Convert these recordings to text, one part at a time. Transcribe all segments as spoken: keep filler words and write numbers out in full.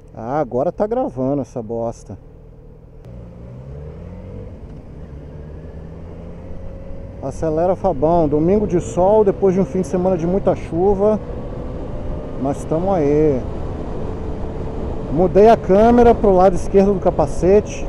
Ah, agora tá gravando essa bosta. Acelera, Fabão. Domingo de sol, depois de um fim de semana de muita chuva. Mas estamos aí. Mudei a câmera pro lado esquerdo do capacete.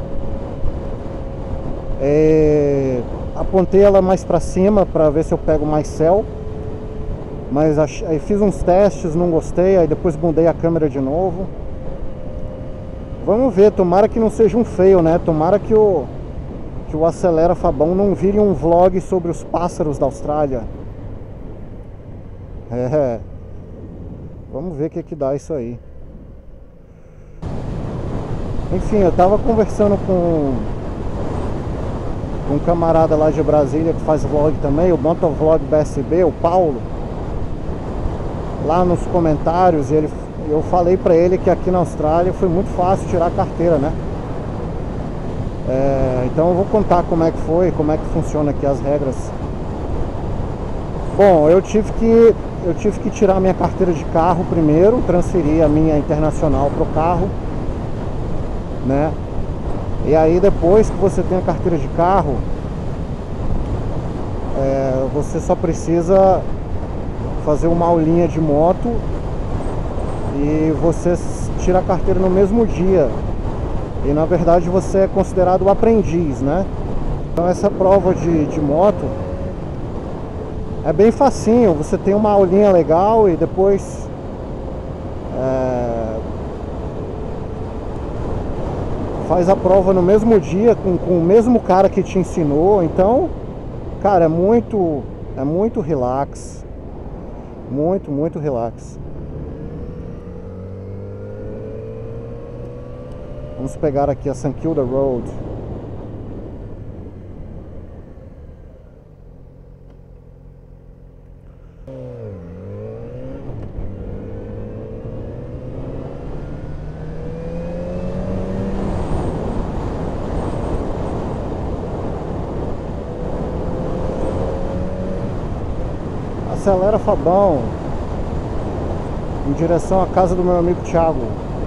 É... Apontei ela mais pra cima pra ver se eu pego mais céu. Mas ach... aí fiz uns testes, não gostei. Aí depois mudei a câmera de novo. Vamos ver, tomara que não seja um fail, né? Tomara que o, que o Acelera Fabão não vire um vlog sobre os pássaros da Austrália. É. Vamos ver o que que dá isso aí. Enfim, eu tava conversando com, com um camarada lá de Brasília que faz vlog também, o Motovlog B S B, o Paulo. Lá nos comentários, ele, eu falei pra ele que aqui na Austrália foi muito fácil tirar a carteira, né? É, então eu vou contar como é que foi, como é que funciona aqui as regras. Bom, eu tive que eu tive que tirar minha carteira de carro primeiro, transferir a minha internacional pro carro, né? E aí depois que você tem a carteira de carro, é, você só precisa fazer uma aulinha de moto e você tira a carteira no mesmo dia. E na verdade você é considerado o aprendiz, né? Então essa prova de, de moto é bem facinho. Você tem uma aulinha legal e depois é, faz a prova no mesmo dia com, com o mesmo cara que te ensinou. Então, cara, é muito é muito relax. Muito, muito relax. Vamos pegar aqui a St Kilda Road. Acelera, Fabão, em direção à casa do meu amigo Thiago.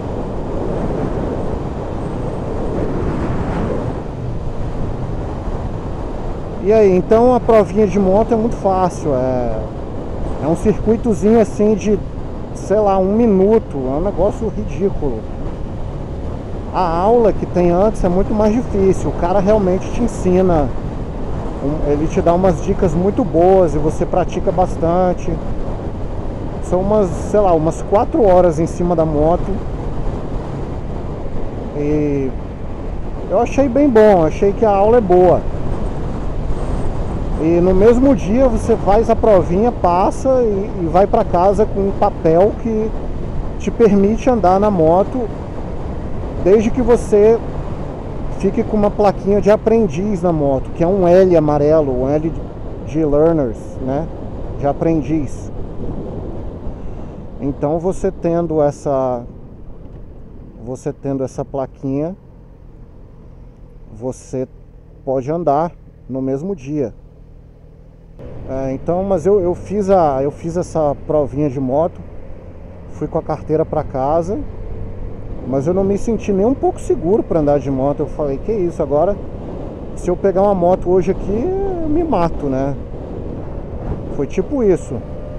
E aí, então a provinha de moto é muito fácil. É, é um circuitozinho assim de, sei lá, um minuto. É um negócio ridículo. A aula que tem antes é muito mais difícil. O cara realmente te ensina. Ele te dá umas dicas muito boas e você pratica bastante. São umas, sei lá, umas quatro horas em cima da moto. E eu achei bem bom, achei que a aula é boa. E no mesmo dia você faz a provinha, passa e, e vai para casa com um papel que te permite andar na moto, desde que você fique com uma plaquinha de aprendiz na moto, que é um L amarelo, um L de learners, né? De aprendiz. Então você tendo essa você tendo essa plaquinha, você pode andar no mesmo dia. É, então, mas eu, eu fiz a eu fiz essa provinha de moto, fui com a carteira para casa, mas eu não me senti nem um pouco seguro para andar de moto. Eu falei, que isso, agora se eu pegar uma moto hoje aqui, eu me mato, né? Foi tipo isso.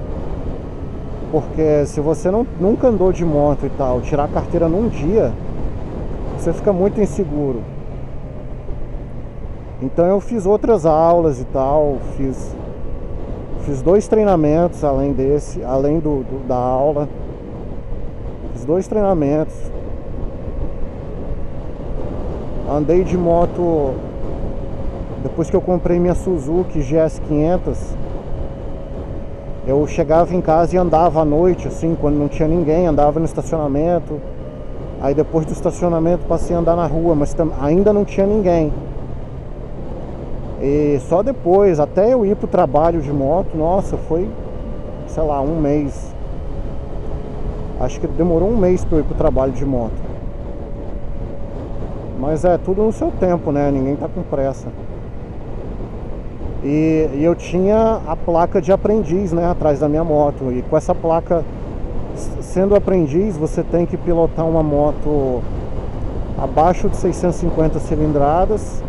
Porque se você não, nunca andou de moto e tal, tirar a carteira num dia, você fica muito inseguro. Então eu fiz outras aulas e tal, fiz, fiz dois treinamentos além desse, além do, do, da aula. Fiz dois treinamentos. Andei de moto depois que eu comprei minha Suzuki G S quinhentos. Eu chegava em casa e andava à noite, assim, quando não tinha ninguém, andava no estacionamento. Aí depois do estacionamento passei a andar na rua, mas ainda não tinha ninguém. E só depois, até eu ir pro trabalho de moto, nossa, foi, sei lá, um mês. Acho que demorou um mês pra eu ir pro trabalho de moto. Mas é tudo no seu tempo, né? Ninguém tá com pressa. E, e eu tinha a placa de aprendiz, né, atrás da minha moto. E com essa placa Sendo aprendiz, você tem que pilotar uma moto abaixo de seiscentos e cinquenta cilindradas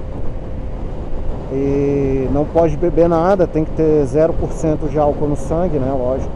e não pode beber nada, tem que ter zero por cento de álcool no sangue, né? Lógico.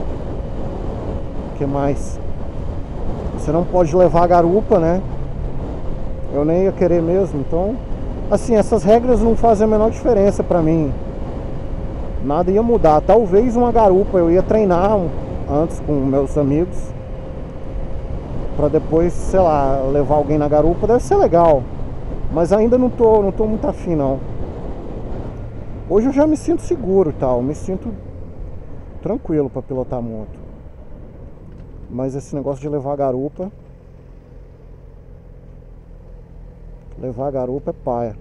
O que mais? Você não pode levar garupa, né? Eu nem ia querer mesmo, então... Assim, essas regras não fazem a menor diferença pra mim. Nada ia mudar. Talvez uma garupa, eu ia treinar um, antes com meus amigos, pra depois, sei lá, levar alguém na garupa. Deve ser legal. Mas ainda não tô, não tô muito afim, não. Hoje eu já me sinto seguro e tal. Me sinto tranquilo pra pilotar moto. Mas esse negócio de levar garupa... Levar garupa é paia.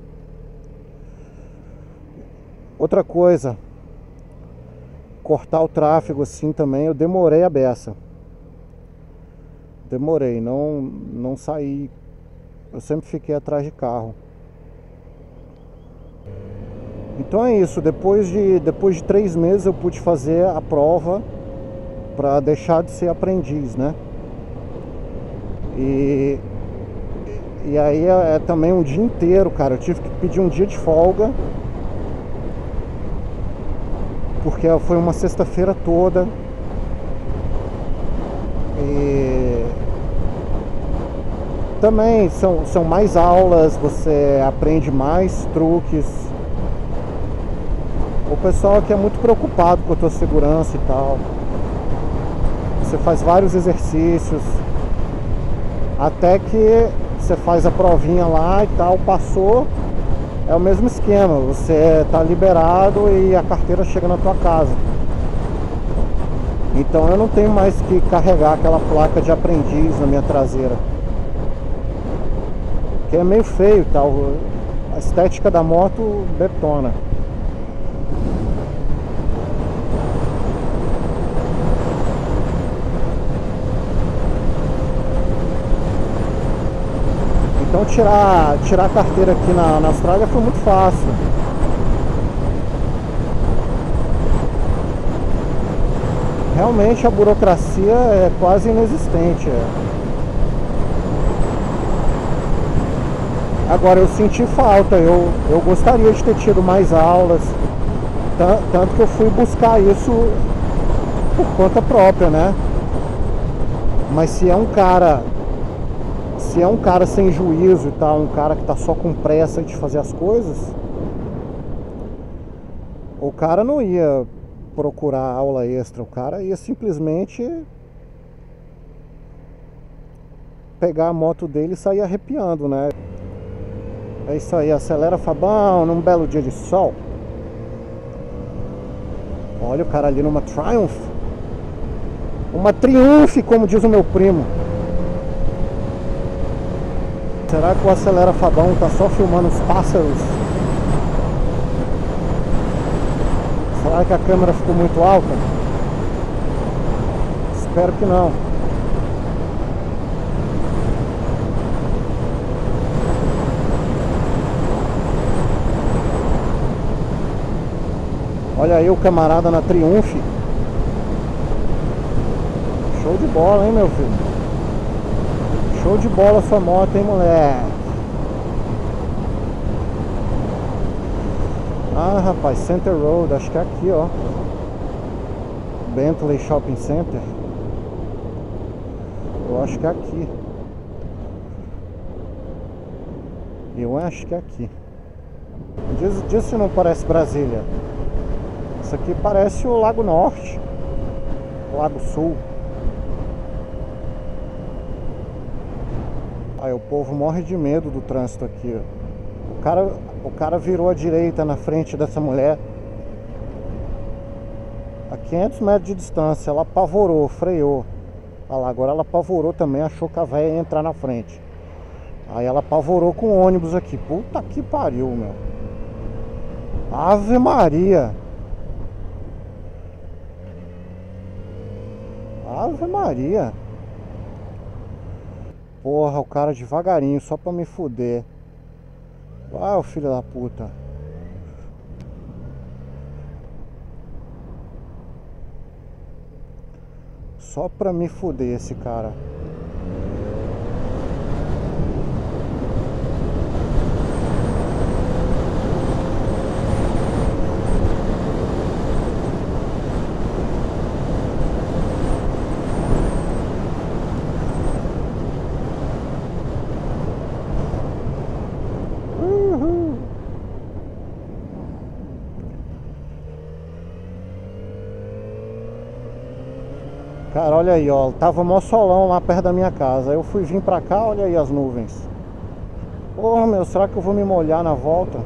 Outra coisa, cortar o tráfego assim também, eu demorei a beça. Demorei, não, não saí. Eu sempre fiquei atrás de carro. Então é isso, depois de, depois de três meses eu pude fazer a prova para deixar de ser aprendiz, né? E... E aí é, é também um dia inteiro, cara. Eu tive que pedir um dia de folga, porque foi uma sexta-feira toda. E também são, são mais aulas, você aprende mais truques. O pessoal aqui é muito preocupado com a tua segurança e tal. Você faz vários exercícios, até que você faz a provinha lá e tal, passou, é o mesmo esquema, você tá liberado e a carteira chega na tua casa. Então eu não tenho mais que carregar aquela placa de aprendiz na minha traseira, que é meio feio e tal. A estética da moto detona. Então tirar, tirar a carteira aqui na, na Austrália foi muito fácil. Realmente a burocracia é quase inexistente. Agora eu senti falta, eu, eu gostaria de ter tido mais aulas. Tanto que eu fui buscar isso por conta própria, né? Mas se é um cara... Se é um cara sem juízo e tal, um cara que tá só com pressa de fazer as coisas, o cara não ia procurar aula extra, o cara ia simplesmente pegar a moto dele e sair arrepiando, né? É isso aí, acelera, Fabão, num belo dia de sol. Olha o cara ali numa Triumph. Uma Triumph, como diz o meu primo. Será que o Acelera Fabão tá só filmando os pássaros? Será que a câmera ficou muito alta? Espero que não. Olha aí o camarada na Triumph. Show de bola, hein, meu filho? Show de bola sua moto, hein, moleque? Ah, rapaz, Center Road, acho que é aqui, ó. Bentley Shopping Center. Eu acho que é aqui. Eu acho que é aqui. Diz, diz se não parece Brasília. Isso aqui parece o Lago Norte, Lago Sul. Aí o povo morre de medo do trânsito aqui, ó. O cara, o cara virou à direita na frente dessa mulher a quinhentos metros de distância. Ela apavorou, freou. Olha lá, agora ela apavorou também, achou que a véia ia entrar na frente. Aí ela apavorou com o ônibus aqui. Puta que pariu, meu. Ave Maria. Ave Maria. Porra, o cara devagarinho, só pra me fuder. Ah, o filho da puta. Só pra me fuder esse cara. Uhul. Cara, olha aí, ó. Tava mó solão lá perto da minha casa. Aí eu fui vir pra cá, olha aí as nuvens. Porra, meu, será que eu vou me molhar na volta?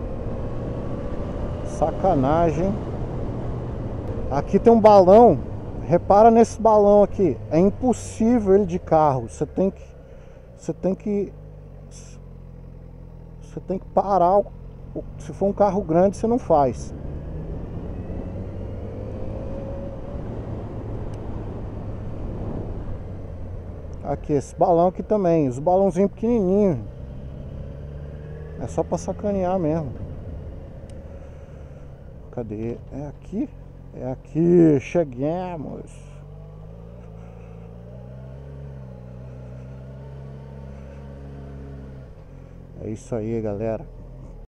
Sacanagem. Aqui tem um balão. Repara nesse balão aqui. É impossível ele de carro. Você tem que. Você tem que. Você tem que parar. Se for um carro grande, você não faz. Aqui, esse balão aqui também. Os balãozinhos pequenininhos. É só pra sacanear mesmo. Cadê? É aqui? É aqui. Chegamos. É isso aí, galera.